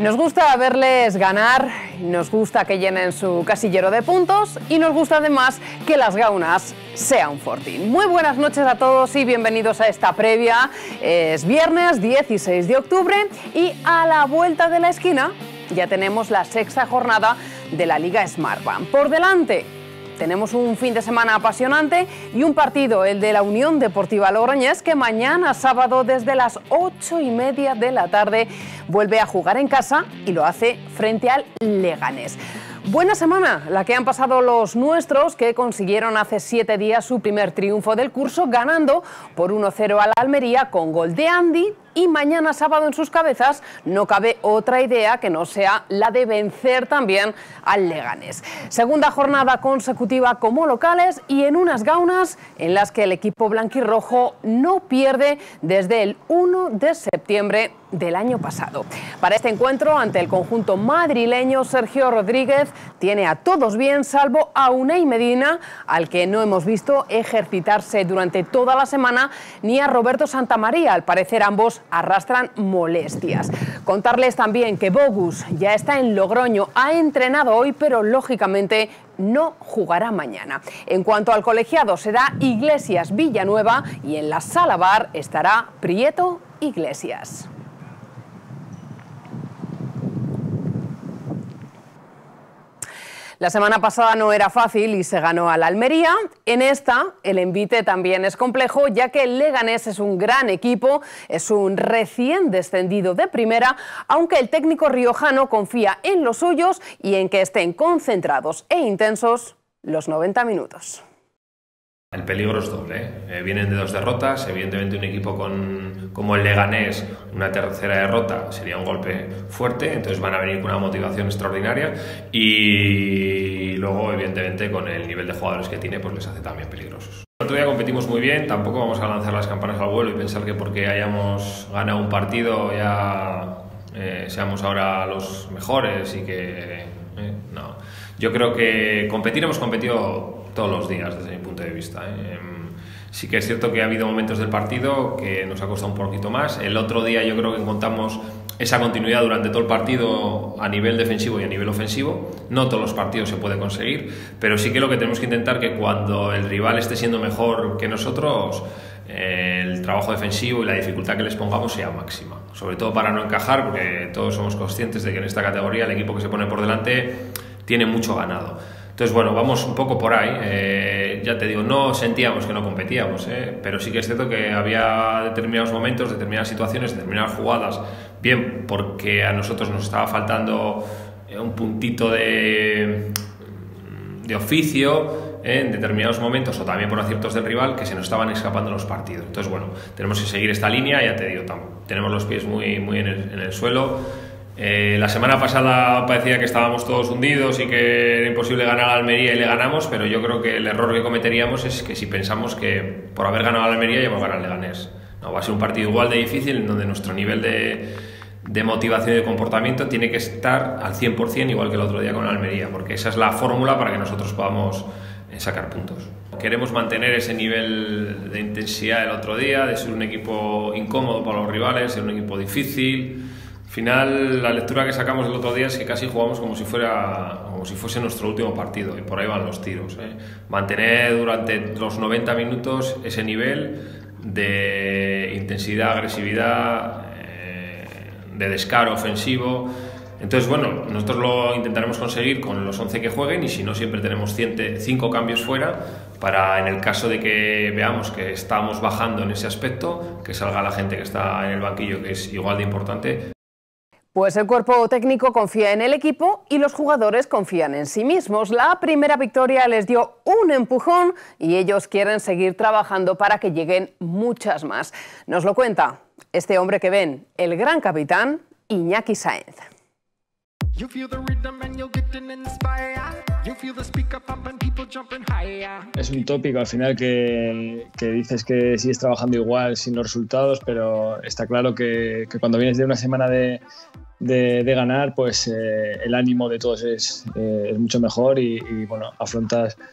Nos gusta verles ganar, nos gusta que llenen su casillero de puntos y nos gusta además que las gaunas sean fortín. Muy buenas noches a todos y bienvenidos a esta previa. Es viernes 16 de octubre y a la vuelta de la esquina ya tenemos la sexta jornada de la Liga Smartbank. Por delante tenemos un fin de semana apasionante y un partido, el de la Unión Deportiva Logroñés, que mañana sábado desde las 8:30 de la tarde vuelve a jugar en casa y lo hace frente al Leganés. Buena semana la que han pasado los nuestros, que consiguieron hace 7 días su primer triunfo del curso, ganando por 1-0 a la Almería con gol de Andy. Y mañana sábado en sus cabezas no cabe otra idea que no sea la de vencer también al Leganés. Segunda jornada consecutiva como locales y en unas gaunas en las que el equipo blanquirrojo no pierde desde el 1 de septiembre del año pasado. Para este encuentro ante el conjunto madrileño, Sergio Rodríguez tiene a todos bien, salvo a Unai Medina, al que no hemos visto ejercitarse durante toda la semana, ni a Roberto Santamaría. Al parecer ambos arrastran molestias. Contarles también que Bogus ya está en Logroño, ha entrenado hoy, pero lógicamente no jugará mañana. En cuanto al colegiado, será Iglesias Villanueva y en la sala bar estará Prieto Iglesias. La semana pasada no era fácil y se ganó a la Almería. En esta, el envite también es complejo, ya que el Leganés es un gran equipo, es un recién descendido de primera, aunque el técnico riojano confía en los suyos y en que estén concentrados e intensos los 90 minutos. El peligro es doble, vienen de 2 derrotas, evidentemente un equipo como el Leganés, una tercera derrota sería un golpe fuerte, entonces van a venir con una motivación extraordinaria y luego evidentemente con el nivel de jugadores que tiene pues les hace también peligrosos. El otro día competimos muy bien, tampoco vamos a lanzar las campanas al vuelo y pensar que porque hayamos ganado un partido ya seamos ahora los mejores y que no. Yo creo que hemos competido todos los días desde mi punto de vista. Sí que es cierto que ha habido momentos del partido que nos ha costado un poquito más. El otro día yo creo que encontramos esa continuidad durante todo el partido a nivel defensivo y a nivel ofensivo. No todos los partidos se puede conseguir, pero sí que lo que tenemos que intentar que cuando el rival esté siendo mejor que nosotros, el trabajo defensivo y la dificultad que les pongamos sea máxima. Sobre todo para no encajar, porque todos somos conscientes de que en esta categoría el equipo que se pone por delante tiene mucho ganado. Entonces, bueno, vamos un poco por ahí. Ya te digo, no sentíamos que no competíamos, pero sí que es cierto que había determinados momentos, determinadas situaciones, determinadas jugadas, bien porque a nosotros nos estaba faltando un puntito de oficio en determinados momentos, o también por aciertos del rival, que se nos estaban escapando los partidos. Entonces, bueno, tenemos que seguir esta línea, ya te digo, tenemos los pies muy en el suelo. La semana pasada parecía que estábamos todos hundidos y que era imposible ganar a Almería y le ganamos, pero yo creo que el error que cometeríamos es que si pensamos que por haber ganado a Almería ya hemos ganado al Leganés. No, va a ser un partido igual de difícil en donde nuestro nivel de motivación y de comportamiento tiene que estar al 100%, igual que el otro día con Almería, porque esa es la fórmula para que nosotros podamos sacar puntos. Queremos mantener ese nivel de intensidad del otro día, de ser un equipo incómodo para los rivales, ser un equipo difícil. Al final, la lectura que sacamos el otro día es que casi jugamos como si fuese nuestro último partido, y por ahí van los tiros. Mantener durante los 90 minutos ese nivel de intensidad, agresividad, de descaro ofensivo. Entonces, bueno, nosotros lo intentaremos conseguir con los 11 que jueguen, y si no, siempre tenemos 5 cambios fuera para, en el caso de que veamos que estamos bajando en ese aspecto, que salga la gente que está en el banquillo, que es igual de importante. Pues el cuerpo técnico confía en el equipo y los jugadores confían en sí mismos. La primera victoria les dio un empujón y ellos quieren seguir trabajando para que lleguen muchas más. Nos lo cuenta este hombre que ven, el gran capitán Iñaki Sáenz. Es un tópico al final que dices que sigues trabajando igual sin los resultados, pero está claro que cuando vienes de una semana de ganar, pues el ánimo de todos es mucho mejor y bueno, afrontas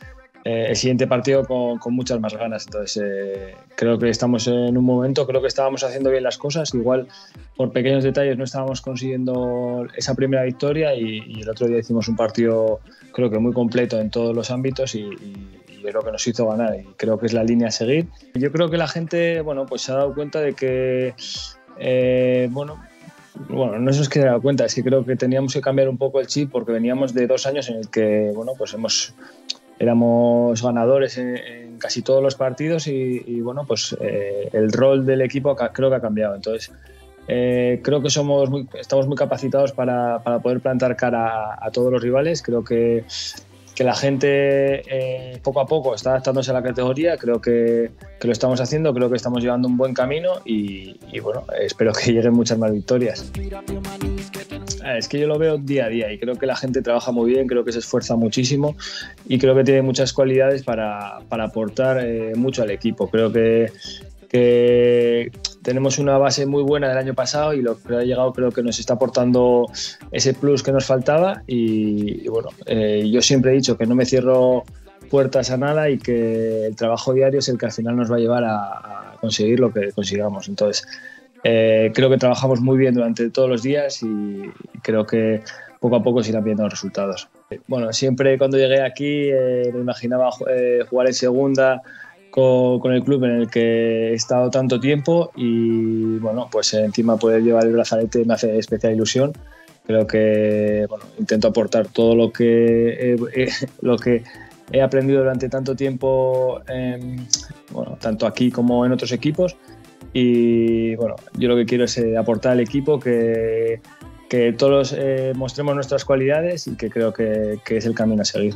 el siguiente partido con muchas más ganas. Entonces creo que estamos en un momento, creo que estábamos haciendo bien las cosas, igual por pequeños detalles no estábamos consiguiendo esa primera victoria y el otro día hicimos un partido creo que muy completo en todos los ámbitos y es lo que nos hizo ganar y creo que es la línea a seguir. Yo creo que la gente pues se ha dado cuenta de que bueno, no es que se haya dado cuenta, es que creo que teníamos que cambiar un poco el chip porque veníamos de 2 años en el que pues éramos ganadores en casi todos los partidos y el rol del equipo creo que ha cambiado. Entonces creo que estamos muy capacitados para poder plantar cara a todos los rivales. Creo que la gente poco a poco está adaptándose a la categoría, creo que lo estamos haciendo, creo que estamos llevando un buen camino y espero que lleguen muchas más victorias. Es que yo lo veo día a día y creo que la gente trabaja muy bien, creo que se esfuerza muchísimo y creo que tiene muchas cualidades para aportar mucho al equipo. Creo que tenemos una base muy buena del año pasado y lo que ha llegado creo que nos está aportando ese plus que nos faltaba y yo siempre he dicho que no me cierro puertas a nada y que el trabajo diario es el que al final nos va a llevar a conseguir lo que consigamos. Entonces creo que trabajamos muy bien durante todos los días y creo que poco a poco se irán viendo los resultados. Bueno, siempre cuando llegué aquí me imaginaba jugar en segunda con el club en el que he estado tanto tiempo y pues encima poder llevar el brazalete me hace especial ilusión. Creo que intento aportar todo lo que he aprendido durante tanto tiempo, tanto aquí como en otros equipos y yo lo que quiero es aportar al equipo que todos mostremos nuestras cualidades y que creo que es el camino a seguir.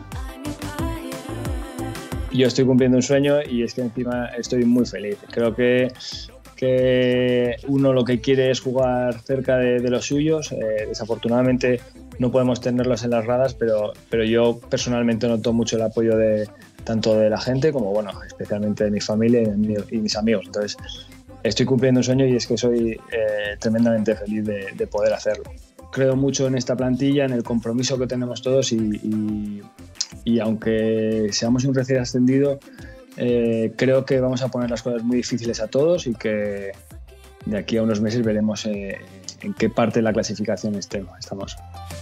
Yo estoy cumpliendo un sueño y es que encima estoy muy feliz. Creo que uno lo que quiere es jugar cerca de los suyos. Desafortunadamente no podemos tenerlos en las gradas, pero yo personalmente noto mucho el apoyo tanto de la gente como especialmente de mi familia y mis amigos. Entonces estoy cumpliendo un sueño y es que soy tremendamente feliz de poder hacerlo. Creo mucho en esta plantilla, en el compromiso que tenemos todos y aunque seamos un recién ascendido, creo que vamos a poner las cosas muy difíciles a todos y que de aquí a unos meses veremos en qué parte de la clasificación estamos.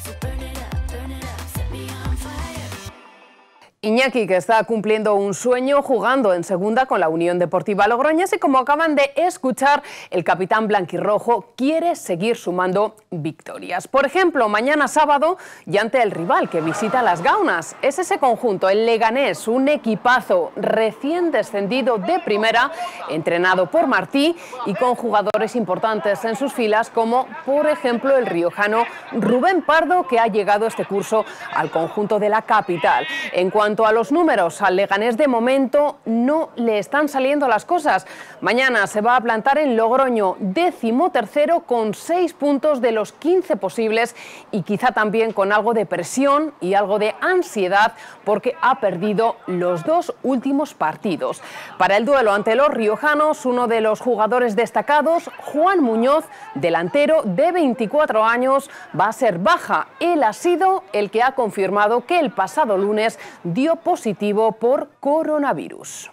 Iñaki, que está cumpliendo un sueño jugando en segunda con la Unión Deportiva Logroñés y como acaban de escuchar, el capitán blanquirrojo quiere seguir sumando victorias. Por ejemplo, mañana sábado y ante el rival que visita Las Gaunas. Es ese conjunto, el Leganés, un equipazo recién descendido de primera, entrenado por Martí y con jugadores importantes en sus filas como, por ejemplo, el riojano Rubén Pardo, que ha llegado este curso al conjunto de la capital. En cuanto a los números, al Leganés de momento no le están saliendo las cosas. Mañana se va a plantar en Logroño, 13º con 6 puntos de los 15 posibles y quizá también con algo de presión y algo de ansiedad porque ha perdido los 2 últimos partidos. Para el duelo ante los riojanos, uno de los jugadores destacados, Juan Muñoz, delantero de 24 años, va a ser baja. Él ha sido el que ha confirmado que el pasado lunes dio positivo por coronavirus.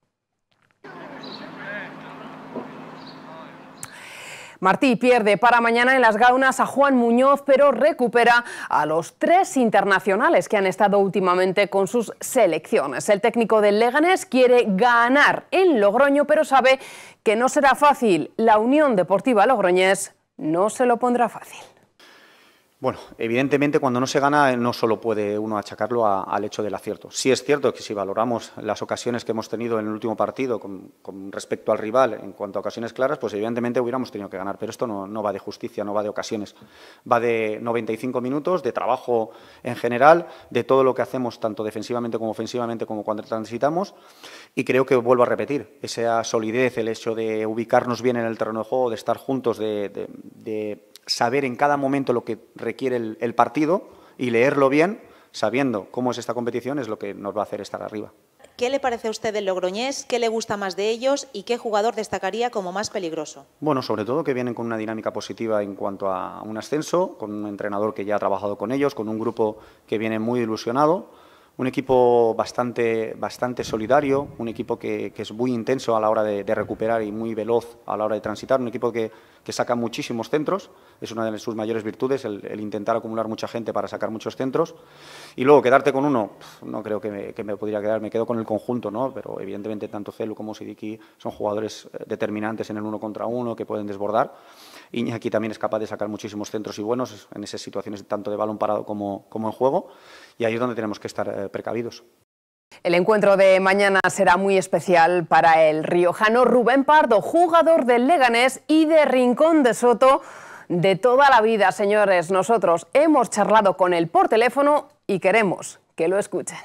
Martí pierde para mañana en Las Gaunas a Juan Muñoz, pero recupera a los 3 internacionales que han estado últimamente con sus selecciones. El técnico del Leganés quiere ganar en Logroño, pero sabe que no será fácil. La Unión Deportiva Logroñés no se lo pondrá fácil. Bueno, evidentemente cuando no se gana no solo puede uno achacarlo al hecho del acierto. Sí es cierto que si valoramos las ocasiones que hemos tenido en el último partido con respecto al rival en cuanto a ocasiones claras, pues evidentemente hubiéramos tenido que ganar. Pero esto no va de justicia, no va de ocasiones. Va de 95 minutos, de trabajo en general, de todo lo que hacemos tanto defensivamente como ofensivamente como cuando transitamos. Y creo que vuelvo a repetir, esa solidez, el hecho de ubicarnos bien en el terreno de juego, de estar juntos, de saber en cada momento lo que requiere el partido y leerlo bien, sabiendo cómo es esta competición, es lo que nos va a hacer estar arriba. ¿Qué le parece a usted del Logroñés? ¿Qué le gusta más de ellos? ¿Y qué jugador destacaría como más peligroso? Bueno, sobre todo que vienen con una dinámica positiva en cuanto a un ascenso, con un entrenador que ya ha trabajado con ellos, con un grupo que viene muy ilusionado, un equipo bastante solidario, un equipo que es muy intenso a la hora de recuperar y muy veloz a la hora de transitar, un equipo que saca muchísimos centros, es una de sus mayores virtudes, el intentar acumular mucha gente para sacar muchos centros. Y luego quedarte con uno, no creo que me podría quedar, me quedo con el conjunto, ¿no? Pero evidentemente tanto Celu como Sidiki son jugadores determinantes en el 1 contra 1 que pueden desbordar. Iñaki también es capaz de sacar muchísimos centros y buenos en esas situaciones tanto de balón parado como en juego, y ahí es donde tenemos que estar precavidos. El encuentro de mañana será muy especial para el riojano Rubén Pardo, jugador del Leganés y de Rincón de Soto de toda la vida. Señores, nosotros hemos charlado con él por teléfono y queremos que lo escuchen.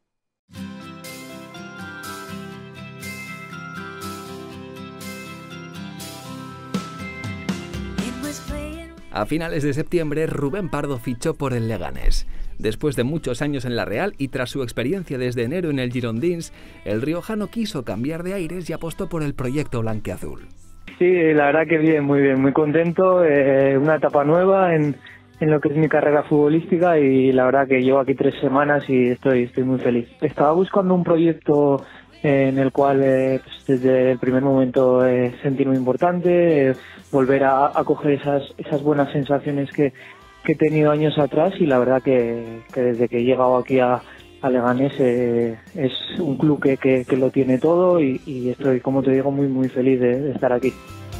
A finales de septiembre, Rubén Pardo fichó por el Leganés. Después de muchos años en la Real y tras su experiencia desde enero en el Girondins, el riojano quiso cambiar de aires y apostó por el proyecto blanquiazul. Sí, la verdad que bien, muy contento. Una etapa nueva en lo que es mi carrera futbolística y la verdad que llevo aquí 3 semanas y estoy muy feliz. Estaba buscando un proyecto en el cual pues desde el primer momento sentirme importante, volver a coger esas buenas sensaciones que he tenido años atrás, y la verdad que desde que he llegado aquí a Leganés es un club que lo tiene todo y estoy, como te digo, muy feliz de estar aquí.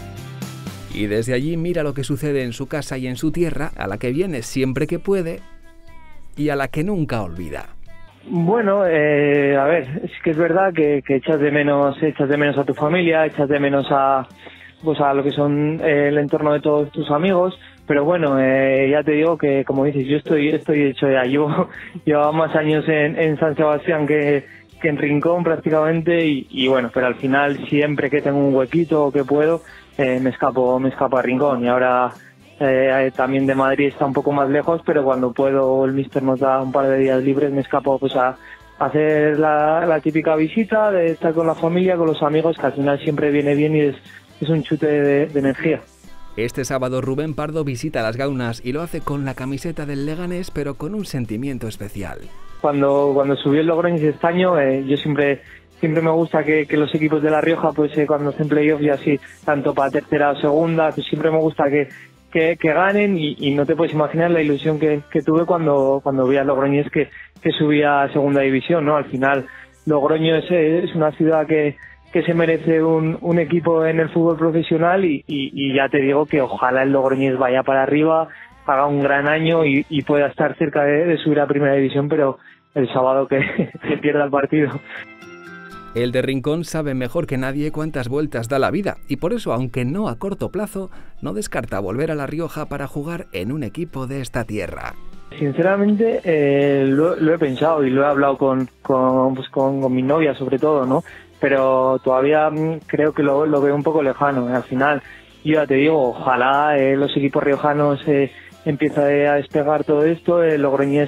Y desde allí mira lo que sucede en su casa y en su tierra, a la que viene siempre que puede y a la que nunca olvida. Bueno, a ver, es que es verdad que echas de menos a tu familia, echas de menos a lo que son el entorno de todos tus amigos, pero bueno, ya te digo que, como dices, yo estoy hecho ya. Llevo más años en San Sebastián que en Rincón prácticamente y bueno, pero al final siempre que tengo un huequito o que puedo, me escapo a Rincón, y ahora también de Madrid está un poco más lejos, pero cuando puedo el míster nos da un par de días libres, me escapo pues a hacer la típica visita, de estar con la familia, con los amigos, que al final siempre viene bien y es un chute de energía. Este sábado Rubén Pardo visita las Gaunas y lo hace con la camiseta del Leganés, pero con un sentimiento especial. Cuando subí el Logroñés este año, yo siempre me gusta que los equipos de La Rioja, pues cuando hacen playoff y así, tanto para tercera o segunda, pues siempre me gusta que ganen, y no te puedes imaginar la ilusión que tuve cuando vi a Logroñés que subía a segunda división, ¿no? Al final Logroño es una ciudad que se merece un equipo en el fútbol profesional y ya te digo que ojalá el Logroñés vaya para arriba, haga un gran año y pueda estar cerca de subir a primera división, pero el sábado que pierda el partido. El de Rincón sabe mejor que nadie cuántas vueltas da la vida y por eso, aunque no a corto plazo, no descarta volver a La Rioja para jugar en un equipo de esta tierra. Sinceramente lo he pensado y lo he hablado con mi novia sobre todo, ¿no? Pero todavía creo que lo veo un poco lejano. Al final, yo ya te digo, ojalá los equipos riojanos empiecen a despegar todo esto, el Logroñés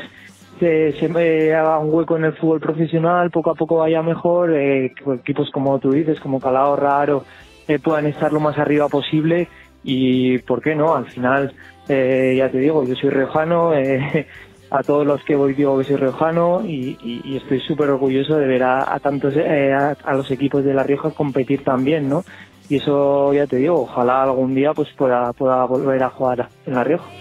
se haga un hueco en el fútbol profesional, poco a poco vaya mejor, equipos como tú dices, como Calahorra, Aro, puedan estar lo más arriba posible y, ¿por qué no? Al final, ya te digo, yo soy riojano, a todos los que voy digo que soy riojano y estoy súper orgulloso de ver a los equipos de La Rioja competir también, ¿no? Y eso, ya te digo, ojalá algún día pues pueda volver a jugar en La Rioja.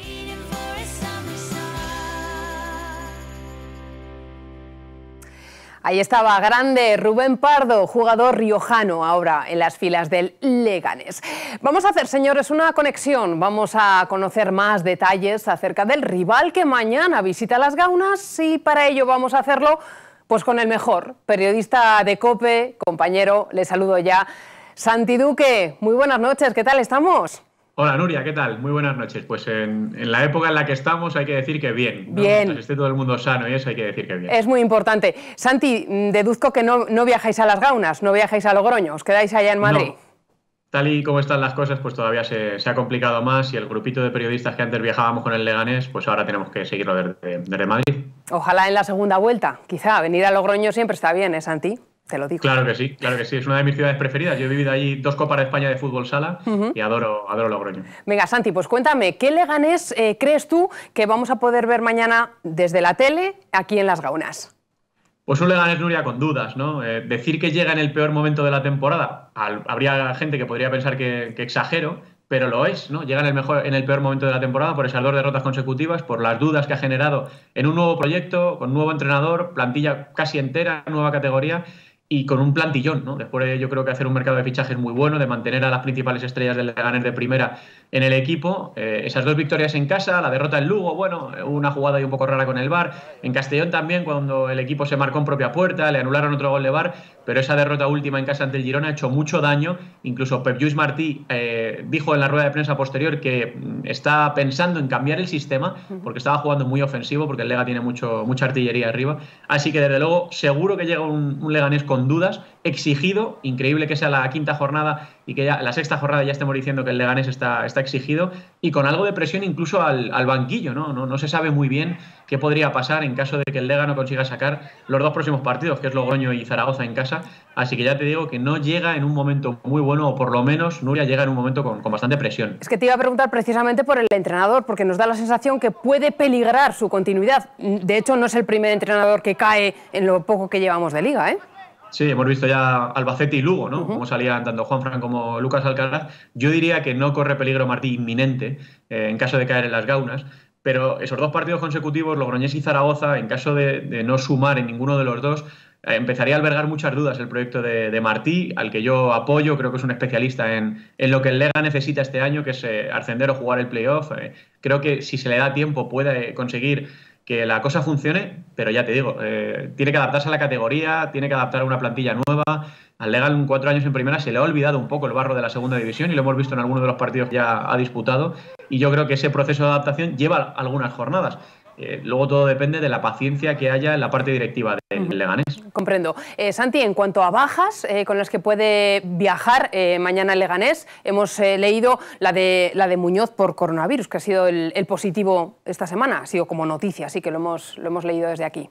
Ahí estaba, grande Rubén Pardo, jugador riojano, ahora en las filas del Leganés. Vamos a hacer, señores, una conexión. Vamos a conocer más detalles acerca del rival que mañana visita las Gaunas y para ello vamos a hacerlo pues con el mejor periodista de COPE, compañero, le saludo ya, Santi Duque. Muy buenas noches, ¿qué tal estamos? Hola Nuria, ¿qué tal? Muy buenas noches. Pues en la época en la que estamos hay que decir que bien, ¿no? Bien. Mientras esté todo el mundo sano y eso hay que decir que bien. Es muy importante. Santi, deduzco que no viajáis a las Gaunas, no viajáis a Logroño, os quedáis allá en Madrid. No. Tal y como están las cosas, pues todavía se ha complicado más y el grupito de periodistas que antes viajábamos con el Leganés, pues ahora tenemos que seguirlo desde Madrid. Ojalá en la segunda vuelta, quizá. Venir a Logroño siempre está bien, ¿eh, Santi? Te lo digo. Claro que sí, es una de mis ciudades preferidas. Yo he vivido allí 2 Copas de España de fútbol sala y adoro Logroño. Venga, Santi, pues cuéntame, ¿qué Leganés crees tú que vamos a poder ver mañana desde la tele aquí en las Gaunas? Pues un Leganés, Nuria, con dudas, ¿no? Decir que llega en el peor momento de la temporada, habría gente que podría pensar que exagero, pero lo es, ¿no? Llega en el peor momento de la temporada por esas 2 derrotas consecutivas, por las dudas que ha generado en un nuevo proyecto, con nuevo entrenador, plantilla casi entera, nueva categoría y con un plantillón, ¿no? Después de, yo creo que hacer un mercado de fichajes muy bueno, de mantener a las principales estrellas del Leganés de primera en el equipo. Esas 2 victorias en casa, la derrota en Lugo, bueno, una jugada ahí un poco rara con el VAR. En Castellón también, cuando el equipo se marcó en propia puerta, le anularon otro gol de VAR, pero esa derrota última en casa ante el Girona ha hecho mucho daño. Incluso Pep Lluís Martí dijo en la rueda de prensa posterior que está pensando en cambiar el sistema, porque estaba jugando muy ofensivo, porque el Lega tiene mucha artillería arriba. Así que desde luego seguro que llega un Leganés con dudas, exigido, increíble que sea la 5ª jornada y que ya la 6ª jornada ya estemos diciendo que el Leganés está exigido, y con algo de presión incluso al banquillo, ¿no? No se sabe muy bien qué podría pasar en caso de que el Lega no consiga sacar los 2 próximos partidos, que es Logroño y Zaragoza en casa. Así que ya te digo que no llega en un momento muy bueno, o por lo menos Nuria llega en un momento con bastante presión. Es que te iba a preguntar precisamente por el entrenador, porque nos da la sensación que puede peligrar su continuidad. De hecho, no es el primer entrenador que cae en lo poco que llevamos de liga, ¿eh? Sí, hemos visto ya Albacete y Lugo, ¿no? Como salían tanto Juanfran como Lucas Alcaraz. Yo diría que no corre peligro Martí inminente en caso de caer en las gaunas, pero esos 2 partidos consecutivos, Logroñés y Zaragoza, en caso de no sumar en ninguno de los 2, empezaría a albergar muchas dudas el proyecto de Martí, al que yo apoyo. Creo que es un especialista en lo que el Lega necesita este año, que es ascender o jugar el playoff. Creo que si se le da tiempo puede conseguir que la cosa funcione, pero ya te digo, tiene que adaptarse a la categoría, tiene que adaptar a una plantilla nueva. Al Lega en 4 años en primera se le ha olvidado un poco el barro de la segunda división, y lo hemos visto en algunos de los partidos que ya ha disputado, y yo creo que ese proceso de adaptación lleva algunas jornadas. Luego todo depende de la paciencia que haya en la parte directiva del Leganés. Comprendo. Santi, en cuanto a bajas con las que puede viajar mañana el Leganés, hemos leído la de Muñoz por coronavirus, que ha sido el positivo esta semana, ha sido como noticia, así que lo hemos leído desde aquí.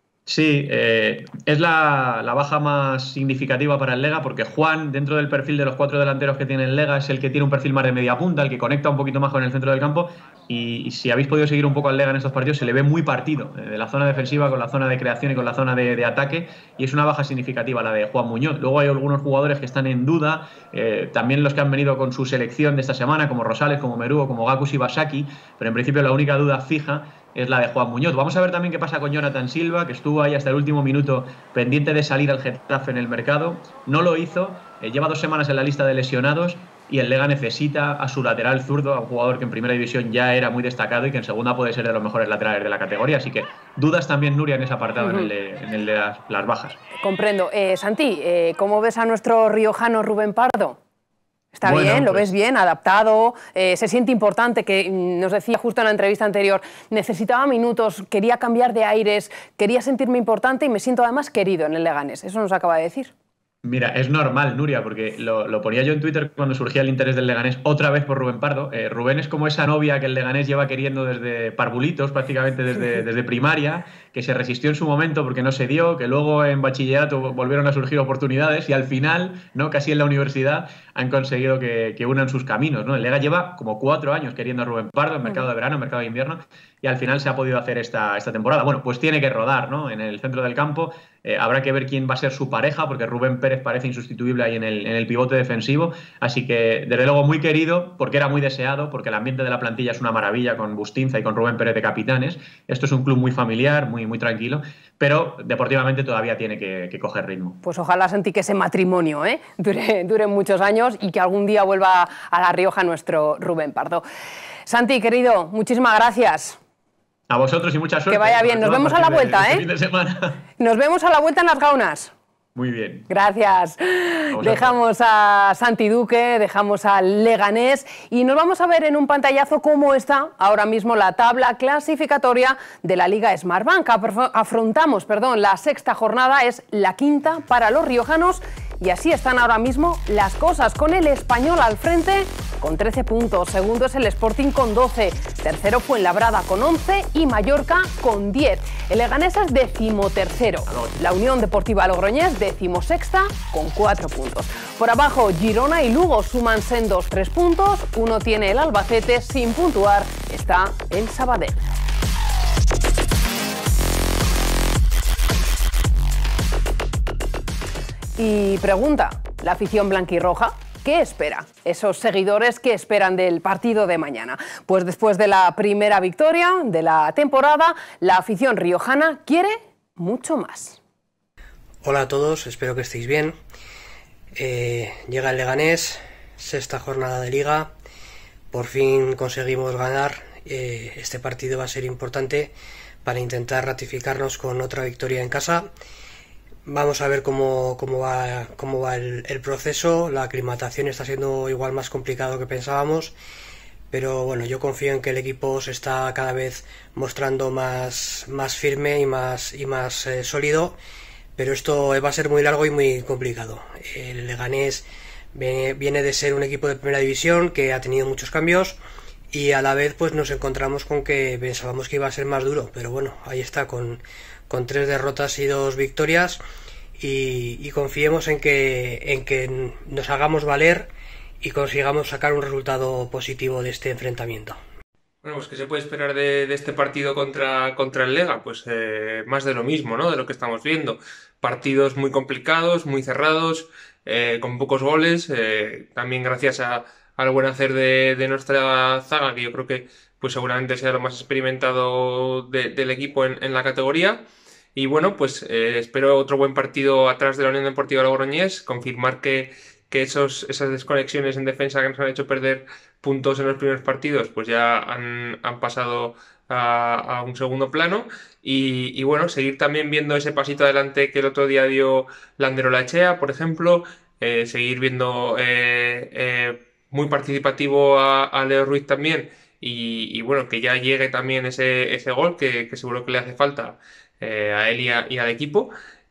Sí, es la baja más significativa para el Lega, porque Juan, dentro del perfil de los 4 delanteros que tiene el Lega, es el que tiene un perfil más de media punta, el que conecta un poquito más con el centro del campo, y si habéis podido seguir un poco al Lega en estos partidos, se le ve muy partido, de la zona defensiva con la zona de creación y con la zona de ataque, y es una baja significativa la de Juan Muñoz. Luego hay algunos jugadores que están en duda, también los que han venido con su selección de esta semana, como Rosales, como Merúo, como Gakus y Basaki, pero en principio la única duda fija es la de Juan Muñoz. Vamos a ver también qué pasa con Jonathan Silva, que estuvo ahí hasta el último minuto pendiente de salir al Getafe en el mercado. No lo hizo, lleva 2 semanas en la lista de lesionados, y el Lega necesita a su lateral zurdo, a un jugador que en primera división ya era muy destacado y que en segunda puede ser de los mejores laterales de la categoría. Así que dudas también, Nuria, en ese apartado, en el de las bajas. Comprendo. Santi, ¿cómo ves a nuestro riojano Rubén Pardo? Está bueno, bien, lo ves bien, adaptado, se siente importante, que nos decía justo en la entrevista anterior, necesitaba minutos, quería cambiar de aires, quería sentirme importante y me siento además querido en el Leganés. Eso nos acaba de decir. Mira, es normal, Nuria, porque lo ponía yo en Twitter cuando surgía el interés del Leganés otra vez por Rubén Pardo. Rubén es como esa novia que el Leganés lleva queriendo desde parvulitos, prácticamente desde primaria, que se resistió en su momento porque no se dio, que luego en bachillerato volvieron a surgir oportunidades y al final, ¿no?, casi en la universidad, han conseguido que unan sus caminos, ¿no? El Lega lleva como 4 años queriendo a Rubén Pardo en mercado de verano, en mercado de invierno, y al final se ha podido hacer esta temporada. Bueno, pues tiene que rodar, ¿no?, en el centro del campo. Habrá que ver quién va a ser su pareja, porque Rubén Pérez parece insustituible ahí en el pivote defensivo. Así que, desde luego, muy querido, porque era muy deseado, porque el ambiente de la plantilla es una maravilla con Bustinza y con Rubén Pérez de capitanes. Esto es un club muy familiar, muy tranquilo, pero deportivamente todavía tiene que coger ritmo. Pues ojalá, Santi, que ese matrimonio dure muchos años y que algún día vuelva a La Rioja nuestro Rubén Pardo. Santi, querido, muchísimas gracias. A vosotros y mucha suerte. Que vaya bien. Nos vemos a la vuelta, fin de semana. Nos vemos a la vuelta en las gaunas. Muy bien. Gracias. Dejamos a Santi Duque, dejamos al Leganés y nos vamos a ver en un pantallazo cómo está ahora mismo la tabla clasificatoria de la Liga Smartbank. Afrontamos, la 6ª jornada, es la 5ª para los riojanos y así están ahora mismo las cosas, con el Español al frente con 13 puntos, segundo es el Sporting con 12, tercero Fuenlabrada con 11 y Mallorca con 10. El Leganés es 13º, la Unión Deportiva Logroñés 16ª con 4 puntos. Por abajo Girona y Lugo suman sendos 3 puntos, uno tiene el Albacete, sin puntuar está el Sabadell. Y pregunta, ¿la afición blanquirroja qué espera? Esos seguidores, ¿qué esperan del partido de mañana? Pues después de la primera victoria de la temporada, la afición riojana quiere mucho más. Hola a todos, espero que estéis bien. Llega el Leganés, sexta jornada de Liga. Por fin conseguimos ganar. Este partido va a ser importante para intentar ratificarnos con otra victoria en casa. Vamos a ver cómo va el proceso. La aclimatación está siendo igual más complicado que pensábamos, pero bueno, yo confío en que el equipo se está cada vez mostrando más firme y más sólido, pero esto va a ser muy largo y muy complicado. El Leganés viene de ser un equipo de primera división que ha tenido muchos cambios y a la vez pues nos encontramos con que pensábamos que iba a ser más duro, pero bueno, ahí está con 3 derrotas y 2 victorias, y confiemos en que nos hagamos valer y consigamos sacar un resultado positivo de este enfrentamiento. Bueno, pues ¿qué se puede esperar de este partido contra el Lega? Pues más de lo mismo, ¿no? De lo que estamos viendo. Partidos muy complicados, muy cerrados, con pocos goles, también gracias al buen hacer de nuestra zaga, que yo creo que pues seguramente sea lo más experimentado del equipo en la categoría. Y bueno, pues espero otro buen partido atrás de la Unión Deportiva Logroñés, confirmar que esas desconexiones en defensa que nos han hecho perder puntos en los primeros partidos pues ya han pasado a un segundo plano, y bueno, seguir también viendo ese pasito adelante que el otro día dio Lander Olaechea, por ejemplo, seguir viendo muy participativo a Leo Ruiz también, y bueno, que ya llegue también ese gol que seguro que le hace falta a él y al equipo.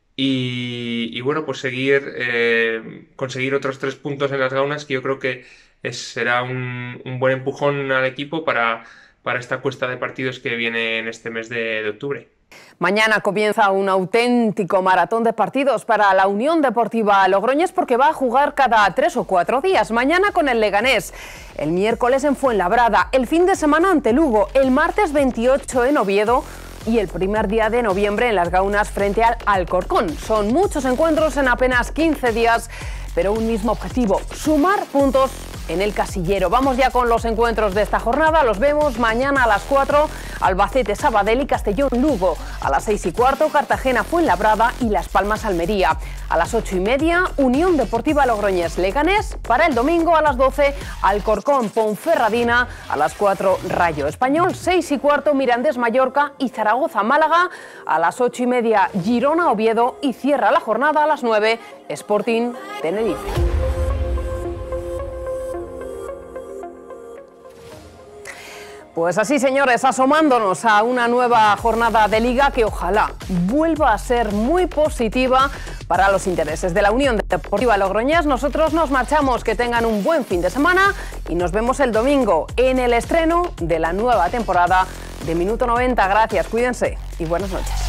Y bueno, pues conseguir otros 3 puntos en las gaunas, que yo creo que será un buen empujón al equipo para esta cuesta de partidos que viene en este mes de octubre. Mañana comienza un auténtico maratón de partidos para la Unión Deportiva Logroñés, porque va a jugar cada 3 o 4 días. Mañana con el Leganés, el miércoles en Fuenlabrada, el fin de semana ante Lugo, el martes 28 en Oviedo y el primer día de noviembre en las gaunas frente al Alcorcón. Son muchos encuentros en apenas 15 días, pero un mismo objetivo: sumar puntos en el casillero. Vamos ya con los encuentros de esta jornada. Los vemos mañana a las 4, Albacete, Sabadell y Castellón, Lugo. A las 6:15, Cartagena, Fuenlabrada y Las Palmas, Almería. A las 8:30, Unión Deportiva Logroñés, Leganés. Para el domingo a las 12, Alcorcón, Ponferradina. A las 4, Rayo Español. 6:15, Mirandés, Mallorca y Zaragoza, Málaga. A las 8:30, Girona, Oviedo. Y cierra la jornada a las 9, Sporting, Tenerife. Pues así, señores, asomándonos a una nueva jornada de Liga que ojalá vuelva a ser muy positiva para los intereses de la Unión Deportiva Logroñés. Nosotros nos marchamos, que tengan un buen fin de semana y nos vemos el domingo en el estreno de la nueva temporada de Minuto 90. Gracias, cuídense y buenas noches.